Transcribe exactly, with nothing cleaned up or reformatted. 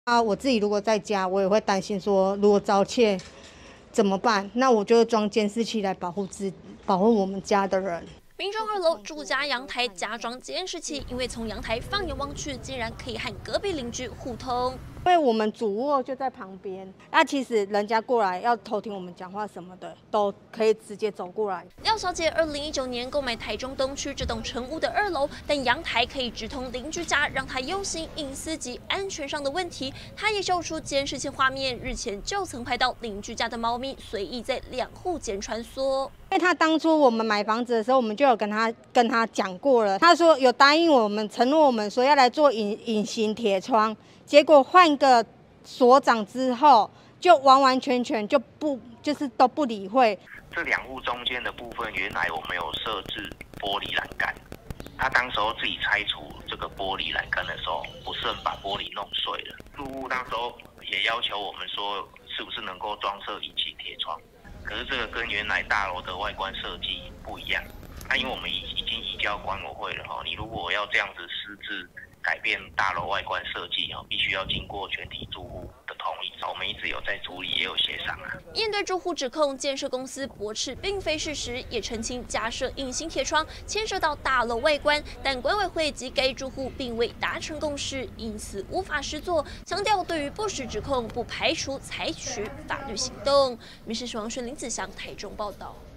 啊，我自己如果在家，我也会担心说，如果遭窃怎么办？那我就装监视器来保护自保护我们家的人。 民众二楼住家阳台加装监视器，因为从阳台放眼望去，竟然可以和隔壁邻居互通。 因为我们主卧就在旁边，那其实人家过来要偷听我们讲话什么的，都可以直接走过来。 廖小姐二零一九年购买台中东区这栋成屋的二楼，但阳台可以直通邻居家，让她忧心隐私及安全上的问题。她也秀出监视器画面，日前就曾拍到邻居家的猫咪随意在两户间穿梭。 因为他当初我们买房子的时候，我们就有跟他跟他讲过了，他说有答应我们，承诺我们说要来做隐隐形铁窗，结果换个所长之后，就完完全全就不就是都不理会。 这两户中间的部分，原来我们有设置玻璃栏杆，他当时候自己拆除这个玻璃栏杆的时候，不慎把玻璃弄碎了。住户那时候也要求我们说，是不是能够装设隐形铁窗？可是这个跟原来大楼的外观设计不一样，那因为我们已已经移交管委会了哈，你如果要这样子私自改变大楼外观设计哈，必须要经过全体住户的同意。我们一直有在处理，也有协商啊。 面对住户指控建设公司驳斥并非事实，也澄清加设隐形铁窗牵涉到大楼外观，但管委会及该住户并未达成共识，因此无法实作。强调对于不实指控，不排除采取法律行动。民视新闻林子祥台中报道。